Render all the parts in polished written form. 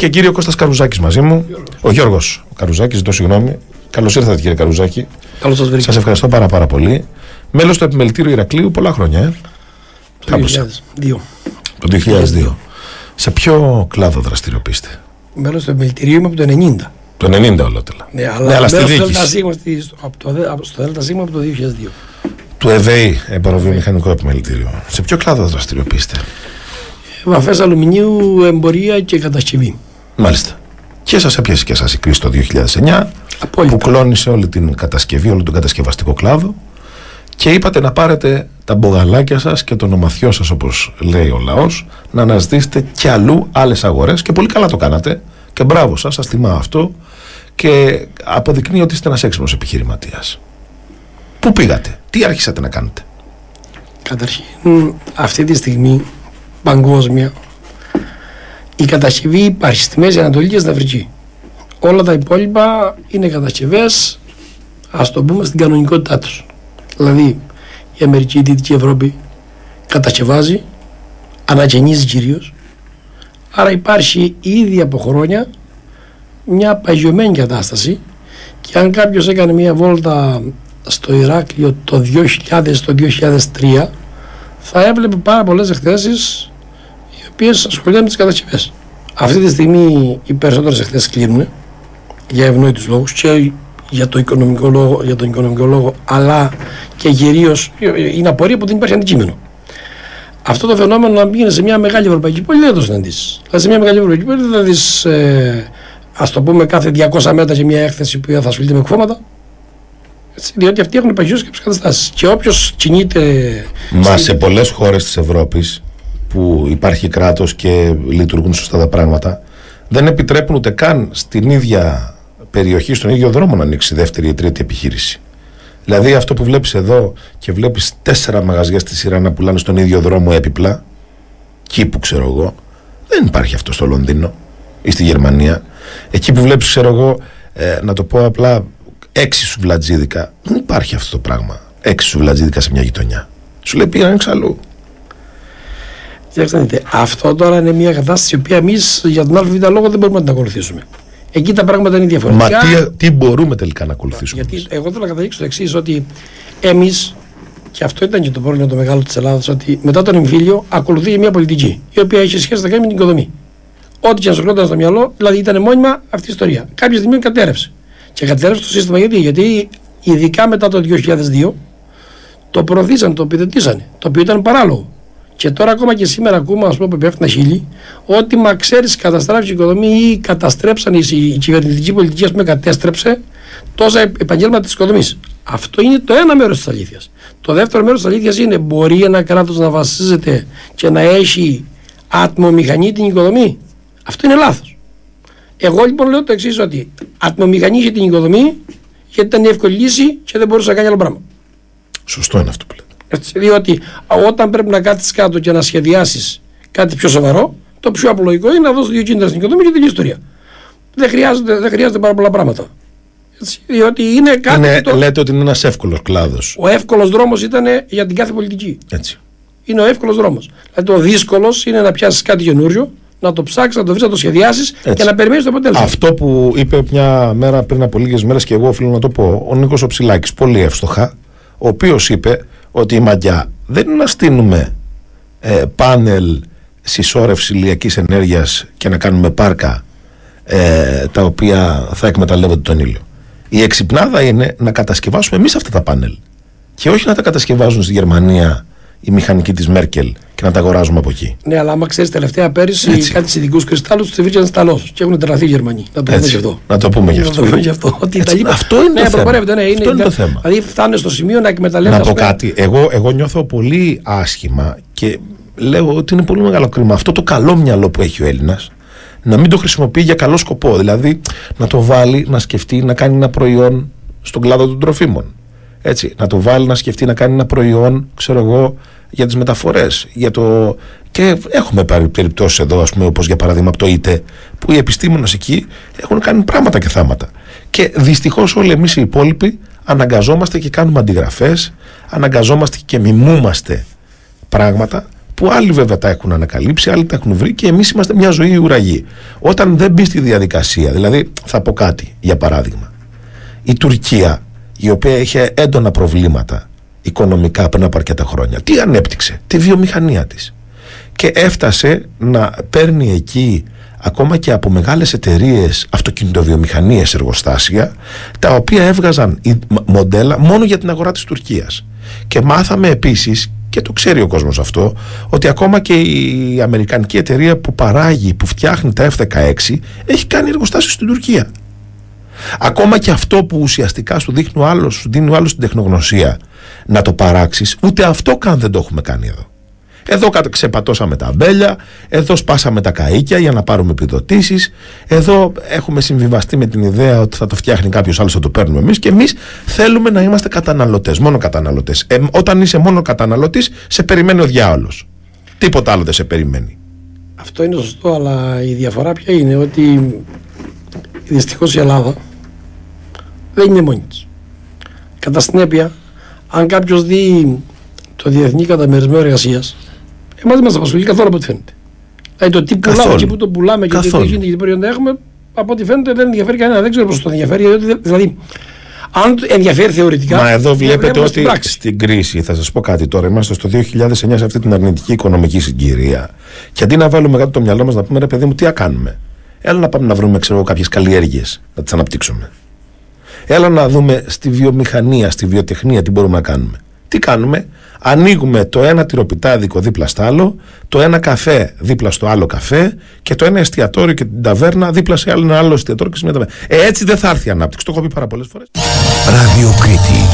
και κύριοι, ο Κώστας Καρουζάκης μαζί μου. Ο Γιώργος Καρουζάκης, ζητώ συγγνώμη. Καλώς ήρθατε, κύριε Καρουζάκη. Καλώς σας βρήκα. Σας ευχαριστώ πάρα πολύ. Μέλος του Επιμελητήριου Ηρακλείου πολλά χρόνια, Το 2002. Το 2002. Σε ποιο κλάδο δραστηριοποιείστε? Μέλος του Επιμελητηρίου είμαι από το 90. Το 90 ολότελα. Ναι, αλλά στη διοίκηση. Στο ΔΣ από το 2002. Του ΕΒΕΗ, Εμποροβιομηχανικό Επιμελητήριο. Σε ποιο κλάδο δραστηριοποιείστε? Βαφές αλουμινίου, εμπορία και κατασκευή. Μάλιστα. Και σας έπιασε και σας η κρίση το 2009, Απόλυτα. που κλώνησε όλη την κατασκευή, όλο τον κατασκευαστικό κλάδο, και είπατε να πάρετε τα μπογαλάκια σας και τον ομαθιό σας, όπως λέει ο λαός, να αναζητήσετε κι αλλού άλλες αγορές, και πολύ καλά το κάνατε και μπράβο σας, σας τιμά αυτό, και αποδεικνύει ότι είστε ένας έξυπνος επιχειρηματίας. Πού πήγατε, τι άρχισατε να κάνετε? Καταρχήν, αυτή τη στιγμή παγκόσμια η κατασκευή υπάρχει στη Μέση Ανατολή και στην Αφρική. Όλα τα υπόλοιπα είναι κατασκευές, ας το πούμε, στην κανονικότητά τους. Δηλαδή η Αμερική, η Δυτική Ευρώπη κατασκευάζει, ανακαινίζει κυρίως. Άρα υπάρχει ήδη από χρόνια μια παγιωμένη κατάσταση, και αν κάποιος έκανε μια βόλτα στο Ηράκλειο το 2000-2003 θα έβλεπε πάρα πολλές εκθέσεις οι οποίες ασχολούνται με τις κατασκευές. Αυτή τη στιγμή οι περισσότερες εκθέσεις κλείνουν για ευνόητους λόγους, και για τον οικονομικό λόγο, αλλά και κυρίως είναι απορία που δεν υπάρχει αντικείμενο. Αυτό το φαινόμενο, να πήγαινε σε μια μεγάλη ευρωπαϊκή πόλη, δεν θα το συναντήσεις. Δηλαδή σε μια μεγάλη ευρωπαϊκή πόλη δεν θα δεις, ας το πούμε, κάθε 200 μέτρα και μια έκθεση που θα ασχολείται με εκφώματα. Διότι αυτοί έχουν παγιώσει κάποιες καταστάσεις. Και όποιος κινείται. Μα σε πολλές χώρες της Ευρώπης που υπάρχει κράτος και λειτουργούν σωστά τα πράγματα, δεν επιτρέπουν ούτε καν στην ίδια περιοχή, στον ίδιο δρόμο, να ανοίξει δεύτερη ή τρίτη επιχείρηση. Δηλαδή αυτό που βλέπεις εδώ, και βλέπεις 4 μαγαζιά στη σειρά να πουλάνε στον ίδιο δρόμο έπιπλα, κήπου ξέρω εγώ, δεν υπάρχει αυτό στο Λονδίνο ή στη Γερμανία. Εκεί που βλέπεις, ξέρω εγώ, να το πω απλά, 6 σουβλατζίδικα, δεν υπάρχει αυτό το πράγμα. 6 σουβλατζίδικα σε μια γειτονιά. Σου λέει πήγαν εξαλλού. Κοιτάξτε, αυτό τώρα είναι μια κατάσταση η οποία εμείς για τον ΑΒ λόγο δεν μπορούμε να την ακολουθήσουμε. Εκεί τα πράγματα είναι διαφορετικά. Μα τι μπορούμε τελικά να ακολουθήσουμε? Γιατί εγώ θέλω να καταλήξω το εξής, ότι εμείς, και αυτό ήταν και το πρόβλημα το μεγάλο της Ελλάδας, ότι μετά τον εμφύλιο ακολουθεί μια πολιτική η οποία έχει σχέση να κάνει με την οικοδομή. Ό,τι και να σου κρόταν στο μυαλό, δηλαδή ήταν μόνιμα αυτή η ιστορία. Κάποια στιγμή κατέρευσε. Και κατέρευσε το σύστημα γιατί ειδικά μετά το 2002 το προωθήσαν, το επιδοτήσανε, το οποίο ήταν παράλογο. Και τώρα ακόμα και σήμερα ακούμε, ας πούμε, που πέφτουν τα χείλη, ότι μα ξέρεις, καταστράφηκε η οικοδομή ή καταστρέψαν η κυβερνητική πολιτική, ας πούμε, κατέστρεψε τόσα επαγγέλματα της οικοδομής. Αυτό είναι το ένα μέρος της αλήθειας. Το δεύτερο μέρος της αλήθειας είναι, μπορεί ένα κράτος να βασίζεται και να έχει ατμομηχανή την οικοδομή? Αυτό είναι λάθος. Εγώ λοιπόν λέω το εξής, ότι ατμομηχανή είχε την οικοδομή γιατί ήταν η εύκολη λύση και δεν μπορούσε να κάνει άλλο πράγμα. Σωστό είναι αυτό που λέτε. Έτσι, διότι όταν πρέπει να κάτσεις κάτω και να σχεδιάσεις κάτι πιο σοβαρό, το πιο απλοϊκό είναι να δώσεις 2 κίνητρα στην οικοδομή και την ιστορία. Δεν χρειάζεται πάρα πολλά πράγματα. Έτσι, διότι είναι κάτι. Λέτε ότι είναι ένας εύκολος κλάδος. Ο εύκολος δρόμος ήταν για την κάθε πολιτική. Έτσι. Είναι ο εύκολος δρόμος. Δηλαδή το δύσκολος είναι να πιάσεις κάτι καινούριο, να το ψάξεις, να το βρεις, να το σχεδιάσεις και να περιμένεις το αποτέλεσμα. Αυτό που είπε μια μέρα πριν από λίγες μέρες, και εγώ οφείλω να το πω, ο Νίκος ο Ψηλάκης, πολύ εύστοχα, ο οποίος είπε ότι η μαγιά δεν είναι να στείλουμε πάνελ συσσόρευση ηλιακής ενέργειας και να κάνουμε πάρκα τα οποία θα εκμεταλλεύονται τον ήλιο. Η εξυπνάδα είναι να κατασκευάσουμε εμείς αυτά τα πάνελ και όχι να τα κατασκευάζουν στη Γερμανία η μηχανική της Μέρκελ και να τα αγοράζουμε από εκεί. Ναι, αλλά άμα ξέρεις, τελευταία πέρυσι κάτι ειδικούς κρυστάλλους τους βρήκαν σταλός και έχουν τρελαθεί οι Γερμανοί. Να το πούμε γι' αυτό. Να το πούμε γι' αυτό. Αυτό είναι το θέμα. Αυτό είναι το θέμα. Δηλαδή φτάνουν στο σημείο να εκμεταλλεύονται. Να πω κάτι. Εγώ νιώθω πολύ άσχημα και λέω ότι είναι πολύ μεγάλο κρίμα αυτό το καλό μυαλό που έχει ο Έλληνας να μην το χρησιμοποιεί για καλό σκοπό. Δηλαδή να το βάλει να σκεφτεί να κάνει ένα προϊόν στον κλάδο των τροφίμων. Έτσι, να το βάλει να σκεφτεί να κάνει ένα προϊόν, ξέρω εγώ, για τις μεταφορές. Και έχουμε περιπτώσεις εδώ, ας πούμε, όπως για παράδειγμα από το ΙΤΕ, που οι επιστήμονες εκεί έχουν κάνει πράγματα και θάματα. Και δυστυχώς όλοι εμείς οι υπόλοιποι αναγκαζόμαστε και κάνουμε αντιγραφές, αναγκαζόμαστε και μιμούμαστε πράγματα που άλλοι βέβαια τα έχουν ανακαλύψει, άλλοι τα έχουν βρει και εμείς είμαστε μια ζωή ουραγή. Όταν δεν μπει στη διαδικασία, δηλαδή θα πω κάτι για παράδειγμα, η Τουρκία, η οποία είχε έντονα προβλήματα οικονομικά πριν από αρκετά χρόνια, τι ανέπτυξε? Τη βιομηχανία της, και έφτασε να παίρνει εκεί ακόμα και από μεγάλες εταιρείες αυτοκινητοβιομηχανίες εργοστάσια, τα οποία έβγαζαν μοντέλα μόνο για την αγορά της Τουρκίας. Και μάθαμε επίσης, και το ξέρει ο κόσμος αυτό, ότι ακόμα και η αμερικανική εταιρεία που παράγει, που φτιάχνει τα F-16, έχει κάνει εργοστάσιο στην Τουρκία. Ακόμα και αυτό που ουσιαστικά σου δίνει ο άλλος την τεχνογνωσία να το παράξεις, ούτε αυτό καν δεν το έχουμε κάνει εδώ. Εδώ ξεπατώσαμε τα αμπέλια, εδώ σπάσαμε τα καΐκια για να πάρουμε επιδοτήσεις, εδώ έχουμε συμβιβαστεί με την ιδέα ότι θα το φτιάχνει κάποιος άλλος, θα το παίρνουμε εμείς, και εμείς θέλουμε να είμαστε καταναλωτές, μόνο καταναλωτές. Όταν είσαι μόνο καταναλωτής, σε περιμένει ο διάολος. Τίποτα άλλο δεν σε περιμένει. Αυτό είναι σωστό, αλλά η διαφορά ποια είναι? Ότι δυστυχώς η Ελλάδα δεν είναι μόνη της. Κατά συνέπεια, αν κάποιος δει το διεθνή καταμερισμό εργασίας, εμάς δεν μας απασχολεί καθόλου από ό,τι φαίνεται. Δηλαδή το τι πουλάμε και πού το πουλάμε και τι γίνεται και τι προϊόντα έχουμε, από ό,τι φαίνεται δεν ενδιαφέρει κανένα. Δεν ξέρω πώς το ενδιαφέρει. Δηλαδή, αν ενδιαφέρει θεωρητικά. Μα εδώ βλέπετε ότι στην κρίση, θα σας πω κάτι τώρα, είμαστε στο 2009 σε αυτή την αρνητική οικονομική συγκυρία. Και αντί να βάλουμε κάτω το μυαλό μας να πούμε, ρε παιδί μου, τι να κάνουμε? Έλα να πάμε να βρούμε, κάποιες καλλιέργειες, να τις αναπτύξουμε. Έλα να δούμε στη βιομηχανία, στη βιοτεχνία τι μπορούμε να κάνουμε. Τι κάνουμε? Ανοίγουμε το ένα τυροπιτάδικο δίπλα στο άλλο, το ένα καφέ δίπλα στο άλλο καφέ και το ένα εστιατόριο και την ταβέρνα δίπλα σε ένα άλλο εστιατόριο και σε μια ταβέρνα. Έτσι δεν θα έρθει η ανάπτυξη. Το έχω πει πάρα πολλές φορές. Ραδιοκρίτη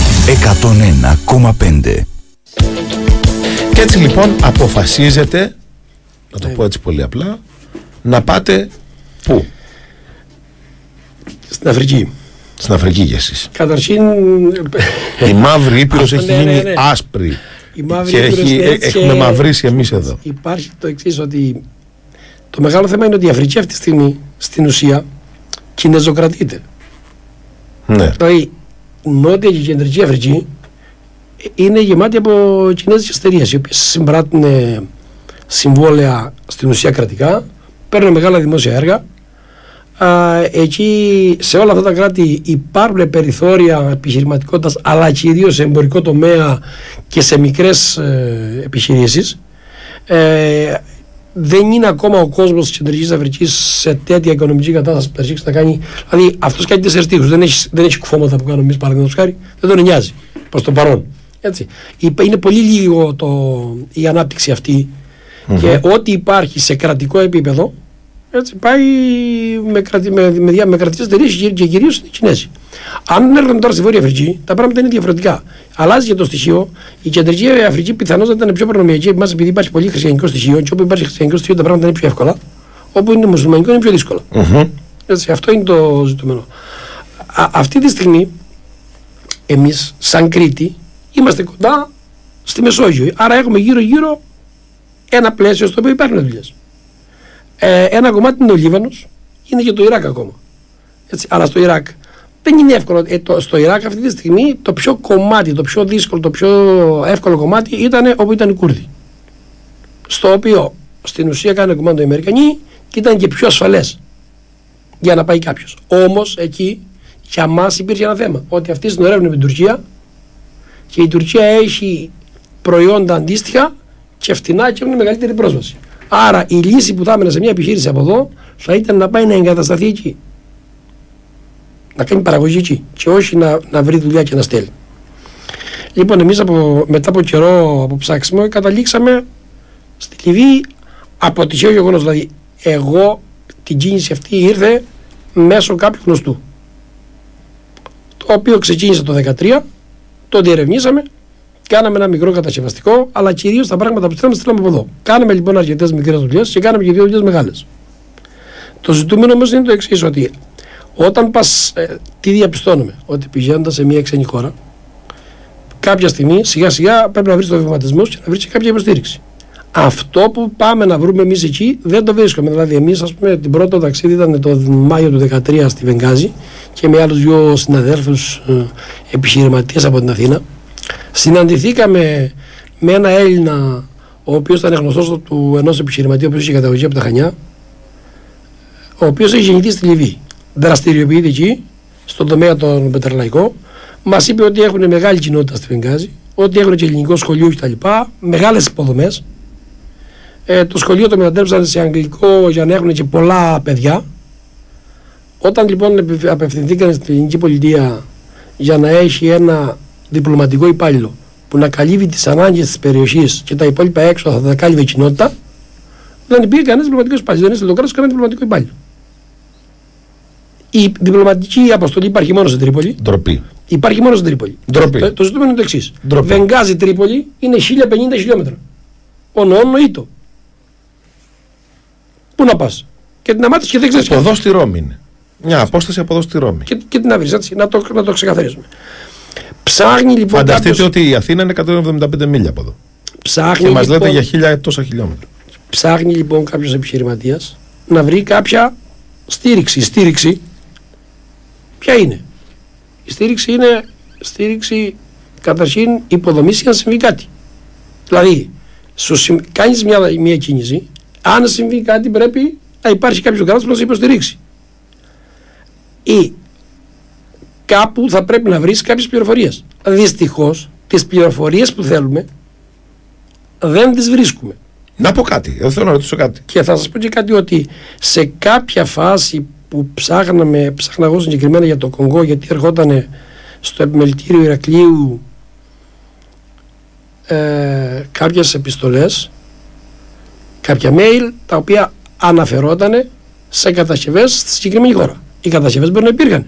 101,5. Και έτσι λοιπόν αποφασίζετε, να το πω έτσι πολύ απλά, να πάτε πού? Στην Αφρική. Στην Αφρική για εσείς. Καταρχήν, η μαύρη Ήπειρος έχει γίνει άσπρη και έχουμε μαυρίσει εμείς εδώ. Υπάρχει το εξής, ότι το μεγάλο θέμα είναι ότι η Αφρική αυτή τη στιγμή στην ουσία κινεζοκρατείται. Ναι. Δηλαδή νότια και κεντρική Αφρική είναι γεμάτη από κινέζικες εταιρείες, οι οποίες συμπράττουν συμβόλαια στην ουσία κρατικά, παίρνουν μεγάλα δημόσια έργα. Εκεί σε όλα αυτά τα κράτη υπάρχουν περιθώρια επιχειρηματικότητας, αλλά κυρίως σε εμπορικό τομέα και σε μικρές επιχειρήσεις. Δεν είναι ακόμα ο κόσμος της Κεντρικής Αφρικής σε τέτοια οικονομική κατάσταση που θα αρχίσει να κάνει. Δηλαδή αυτός κάνει 4 τείχους, δεν έχει κουφώματα που κάνουμε εμείς, παραδείγματος χάρη, δεν τον νοιάζει προς το παρόν. Έτσι. Είναι πολύ λίγο η ανάπτυξη αυτή, και ό,τι υπάρχει σε κρατικό επίπεδο, έτσι, πάει με κρατικές εταιρείες και κυρίως οι Κινέζοι. Αν έρθουν τώρα στη Βόρεια Αφρική, τα πράγματα είναι διαφορετικά. Αλλάζει και το στοιχείο. Η Κεντρική Αφρική πιθανώς θα ήταν πιο προνομιακή από εμάς, επειδή υπάρχει πολύ χριστιανικό στοιχείο, και όπου υπάρχει χριστιανικό στοιχείο τα πράγματα είναι πιο εύκολα. Όπου είναι μουσουλμανικό είναι πιο δύσκολα. Έτσι, αυτό είναι το ζητούμενο. Αυτή τη στιγμή, εμείς, σαν Κρήτη, είμαστε κοντά στη Μεσόγειο. Άρα έχουμε γύρω-γύρω ένα πλαίσιο στο οποίο υπάρχουν δουλειές. Ένα κομμάτι είναι ο Λίβανος, είναι και το Ιράκ ακόμα. Έτσι, αλλά στο Ιράκ δεν είναι εύκολο. Στο Ιράκ αυτή τη στιγμή το πιο κομμάτι, το πιο δύσκολο, το πιο εύκολο κομμάτι ήταν όπου ήταν οι Κούρδοι. Στο οποίο στην ουσία κάνανε κομμάτι οι Αμερικανοί και ήταν και πιο ασφαλές για να πάει κάποιος. Όμως εκεί για μας υπήρχε ένα θέμα. Ότι αυτοί συνορεύουν με την Τουρκία και η Τουρκία έχει προϊόντα αντίστοιχα και φτηνά και έχουν μεγαλύτερη πρόσβαση. Άρα η λύση που θα έμενε σε μια επιχείρηση από εδώ θα ήταν να πάει να εγκατασταθεί εκεί. Να κάνει παραγωγή εκεί και όχι να βρει δουλειά και να στέλνει. Λοιπόν, εμείς μετά από καιρό από ψάξιμο καταλήξαμε στη Λιβύη από τυχαίο γεγονός. Δηλαδή, εγώ την κίνηση αυτή ήρθε μέσω κάποιου γνωστού. Το οποίο ξεκίνησε το 2013, το διερευνήσαμε. Κάναμε ένα μικρό κατασκευαστικό, αλλά κυρίως τα πράγματα που στείλαμε από εδώ. Κάναμε λοιπόν αρκετές μικρές δουλειές και κάναμε και 2 δουλειές μεγάλες. Το ζητούμενο όμως είναι το εξής, ότι όταν πας, τι διαπιστώνουμε, ότι πηγαίνοντας σε μια ξένη χώρα, κάποια στιγμή σιγά σιγά πρέπει να βρεις το βηματισμό και να βρεις και κάποια υποστήριξη. Αυτό που πάμε να βρούμε εμείς εκεί δεν το βρίσκουμε. Δηλαδή, εμείς, ας πούμε, την πρώτο ταξίδι ήταν το Μάιο του 2013 στη Βενγάζη και με άλλους 2 συναδέλφους επιχειρηματίες από την Αθήνα. Συναντηθήκαμε με ένα Έλληνα, ο οποίος ήταν γνωστός του ενός επιχειρηματία, ο οποίος είχε καταγωγή από τα Χανιά, ο οποίος έχει γεννηθεί στη Λιβύη. Δραστηριοποιείται εκεί, στον τομέα των πετρελαϊκών. Μας είπε ότι έχουν μεγάλη κοινότητα στη Βενγάζη, ότι έχουν και ελληνικό σχολείο κτλ. Μεγάλες υποδομές. Το σχολείο το μετατρέψαν σε αγγλικό για να έχουν και πολλά παιδιά. Όταν λοιπόν απευθυνθήκαν στην ελληνική πολιτεία για να έχει ένα διπλωματικό υπάλληλο που να καλύβει τις ανάγκες της περιοχής και τα υπόλοιπα έξω θα τα κάλυβε η κοινότητα, δεν υπήρχε κανένας διπλωματικός υπάλληλος. Δεν είναι στο κράτος κανένα διπλωματικό υπάλληλο. Η διπλωματική αποστολή υπάρχει μόνο στην Τρίπολη. Ντροπή. Υπάρχει μόνο στην Τρίπολη. Το ζητούμενο είναι το εξής. Βενγάζη Τρίπολη είναι 1050 χιλιόμετρα. Ήτο. Πού να πας? Και την αμάτης και δεν ξέρεις. Από εδώ στη Ρώμη είναι. Μια απόσταση από εδώ στη Ρώμη. Και την αυρείς, έτσι, να το ξεκαθαρίσουμε. Ψάχνει λοιπόν. Φανταστείτε κάποιος... ότι η Αθήνα είναι 175 μίλια από εδώ. Ψάχνει, και μας λοιπόν, λέτε για 1000 τόσα χιλιόμετρα. Ψάχνει λοιπόν κάποιος επιχειρηματίας να βρει κάποια στήριξη. Η στήριξη ποια είναι? Η στήριξη είναι στήριξη καταρχήν υποδομής για να συμβεί κάτι. Δηλαδή, κάνεις μια κίνηση, αν συμβεί κάτι πρέπει να υπάρχει κάποιος κράτος που να σε υποστηρίξει. Ή κάπου θα πρέπει να βρεις κάποιες πληροφορίες. Δυστυχώς, τις πληροφορίες που θέλουμε δεν τις βρίσκουμε. Να πω κάτι, εγώ θέλω να ρωτήσω κάτι. Και θα σας πω και κάτι, ότι σε κάποια φάση που ψάχνα εγώ συγκεκριμένα για το Κονγκό, γιατί ερχόταν στο επιμελητήριο Ηρακλείου κάποιες επιστολές, κάποια mail τα οποία αναφερόταν σε κατασκευές στη συγκεκριμένη χώρα. Οι κατασκευές μπορεί να υπήρχαν.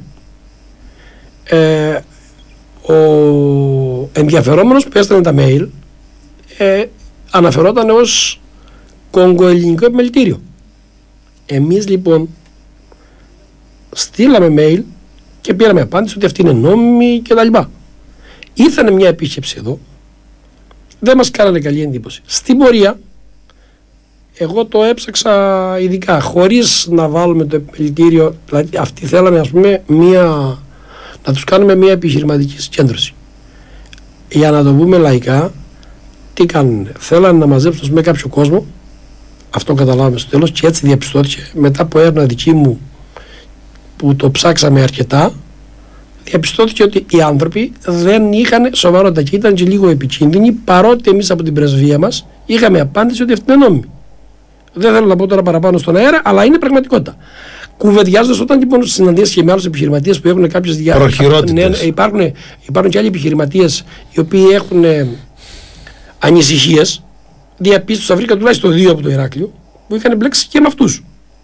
Ο ενδιαφερόμενος που έστελνε τα mail αναφερόταν ως κογκοελληνικό επιμελητήριο. Εμείς λοιπόν στείλαμε mail και πήραμε απάντηση ότι αυτή είναι νόμιμη κτλ. Ήρθανε μια επίσκεψη εδώ, δεν μας κάνανε καλή εντύπωση. Στην πορεία, εγώ το έψαξα ειδικά, χωρίς να βάλουμε το επιμελητήριο, δηλαδή αυτοί θέλαμε ας πούμε να τους κάνουμε μια επιχειρηματική συγκέντρωση. Για να το πούμε λαϊκά, τι κάνουν? Θέλανε να μαζέψουν με κάποιο κόσμο, αυτό καταλάβαμε στο τέλος, και έτσι διαπιστώθηκε μετά από έρευνα δική μου που το ψάξαμε αρκετά, διαπιστώθηκε ότι οι άνθρωποι δεν είχαν σοβαρότητα και ήταν και λίγο επικίνδυνοι, παρότι εμείς από την πρεσβεία μας είχαμε απάντηση ότι αυτή είναι νόμιμη. Δεν θέλω να πω τώρα παραπάνω στον αέρα, αλλά είναι πραγματικότητα. Κουβεντιάζοντας όταν λοιπόν συναντήσεις και με άλλους επιχειρηματίες που έχουν κάποιες προχειρότητες. Υπάρχουν και άλλοι επιχειρηματίες οι οποίοι έχουν ανησυχίες, διαπίστωσα, βρήκα τουλάχιστον 2 από το Ηράκλειο που είχαν μπλέξει και με αυτούς.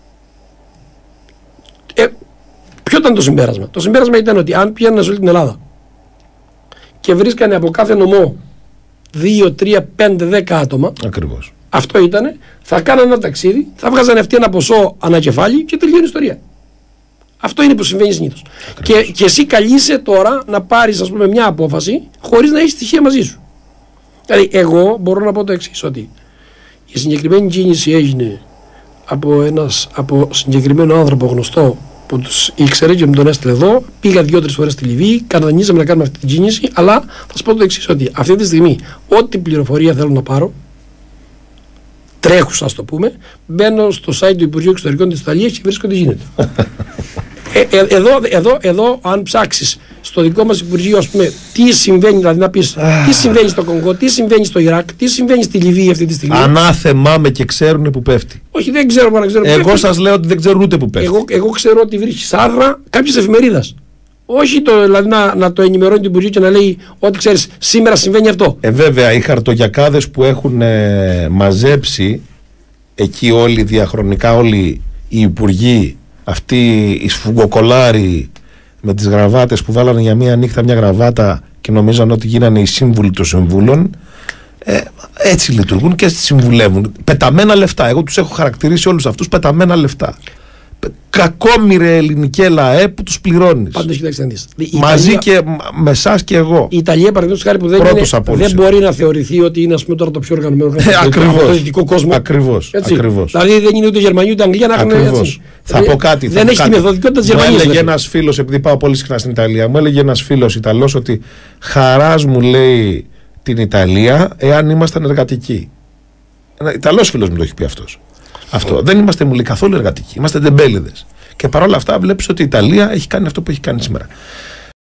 Ποιο ήταν το συμπέρασμα? Το συμπέρασμα ήταν ότι αν πήγαιναν σε όλη την Ελλάδα και βρίσκανε από κάθε νομό 2, 3, 5, 10 άτομα, ακριβώς, αυτό ήτανε, θα κάνανε ένα ταξίδι, θα βγάζανε αυτοί ένα ποσό ανακεφάλι και τελειώνει η ιστορία. Αυτό είναι που συμβαίνει συνήθως. Και εσύ καλείσαι τώρα να πάρεις ας πούμε μια απόφαση χωρίς να έχεις στοιχεία μαζί σου. Δηλαδή εγώ μπορώ να πω το εξής, ότι η συγκεκριμένη κίνηση έγινε από συγκεκριμένο άνθρωπο γνωστό που τους ήξερε και με τον έστειλε εδώ. Πήγα 2-3 φορές στη Λιβύη, κανονίζαμε να κάνουμε αυτή την κίνηση, αλλά θα σας πω το εξής, ότι αυτή τη στιγμή ό,τι πληροφορία θέλω να πάρω, τρέχουσα ας το πούμε, μπαίνω στο site του Υπουργείου Εξωτερικών της Ιταλίας και βρίσκω τι γίνεται. Εδώ αν ψάξεις στο δικό μας Υπουργείο, ας πούμε, τι συμβαίνει, δηλαδή να πεις τι συμβαίνει στο Κονγκό, τι συμβαίνει στο Ιράκ, τι συμβαίνει στη Λιβύη αυτή τη στιγμή. Ανάθεμά και ξέρουν που πέφτει. Όχι, δεν ξέρω που να ξέρω. Εγώ σας λέω ότι δεν ξέρουν ούτε που πέφτει. Εγώ ξέρω ότι βρίσκεις άρθρα κάποιες εφημερίδας. Όχι δηλαδή να το ενημερώνει το Υπουργείο και να λέει ότι ξέρεις σήμερα συμβαίνει αυτό. Βέβαια, οι χαρτογιακάδες που έχουν μαζέψει εκεί όλοι διαχρονικά, όλοι οι υπουργοί, αυτοί οι σφουγγοκολάροι με τις γραβάτες που βάλανε για μία νύχτα μια γραβάτα και νομίζαν ότι γίνανε οι σύμβουλοι των συμβούλων, έτσι λειτουργούν και συμβουλεύουν. Πεταμένα λεφτά. Εγώ τους έχω χαρακτηρίσει όλους αυτούς πεταμένα λεφτά. Κακόμοιρε ελληνικέ ΛΑΕ που τους πληρώνεις. Πάντως, κοιτάξτε να δεις. Μαζί και με εσάς και εγώ. Η Ιταλία, παραδείγματος χάρη, που δεν μπορεί να θεωρηθεί ότι είναι ας πούμε, τώρα το πιο οργανωμένο ακριβώς, το δυτικό κόσμο. Ακριβώς. Δηλαδή δεν είναι ούτε Γερμανία ούτε Αγγλία να έχουν. Θα πω κάτι. Δεν έχει τη μεθοδικότητα της Γερμανίας. Μου έλεγε ένας φίλος, επειδή πάω πολύ συχνά στην Ιταλία, μου έλεγε ένας φίλος Ιταλός ότι χαράς μου λέει την Ιταλία εάν ήμασταν εργατικοί. Ιταλός φίλος μου το έχει πει αυτό. Δεν είμαστε καθόλου εργατικοί. Είμαστε τεμπέληδες. Και παρόλα αυτά βλέπεις ότι η Ιταλία έχει κάνει αυτό που έχει κάνει σήμερα.